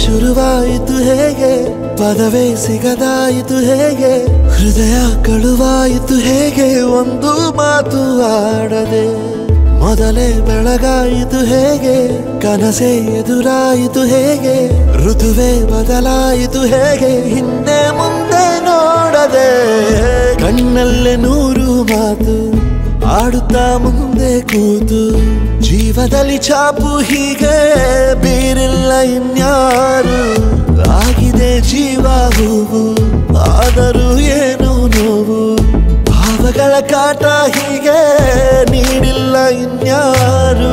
ಶುರುವಾಯಿತು ಹೇಗೆ ಪದವೇ ಸಿಗದಾಯಿತು ಹೇಗೆ ಹೃದಯ ಕಳುವಾಯಿತು ಹೇಗೆ ಒಂದು ಮಾತು ಆಡದೆ ಮೊದಲೇ ಬೆಳಗಾಯಿತು ಹೇಗೆ ಕನಸೇ ಎದುರಾಯಿತು ಹೇಗೆ ಋತುವೇ ಬದಲಾಯಿತು ಹೇಗೆ ಹಿಂದೆ ಮುಂದೆ ನೋಡದೆ ಕಣ್ಣಲ್ಲೇ ನೂರು ಮಾತು ಆಡುತ್ತಾ ಮುಂದೆ ಕೂತು ಜೀವದಲ್ಲಿ ಛಾಪು ಹೀಗೆ ಬೇರಿಲ್ಲ ಇನ್ಯಾರು ಆಗಿದೆ ಜೀವ ಹೂವು ಆದರೂ ಏನು ನೋವು ಭಾವಗಳ ಕಾಟ ಹೀಗೆ ನೀಡಿಲ್ಲ ಇನ್ಯಾರು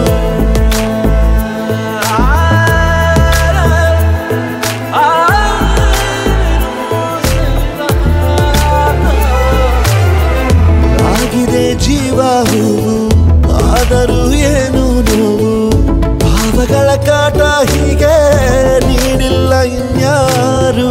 ಆಗಿದೆ ಜೀವ ಹೂವು ಆದರೂ ಏನು ನೋವು ಭಾವಗಳ ಕಾಟ ಹೀಗೆ ನೀಡಿಲ್ಲ ಇನ್ಯಾರು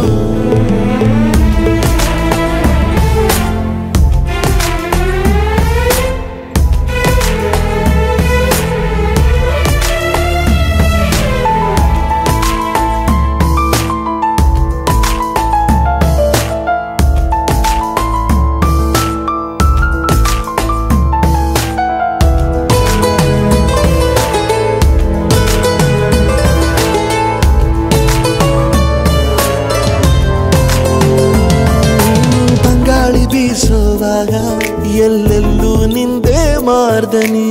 ಬೀಸೋವಾಗ ಎಲ್ಲೆಲ್ಲೂ ನಿಂದೆ ಮಾರ್ದನಿ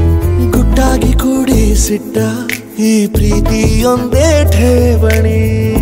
ಗುಟ್ಟಾಗಿ ಕೂಡಿಸಿಟ್ಟ ಈ ಪ್ರೀತಿಯೊಂದೇ ಠೇವಣಿ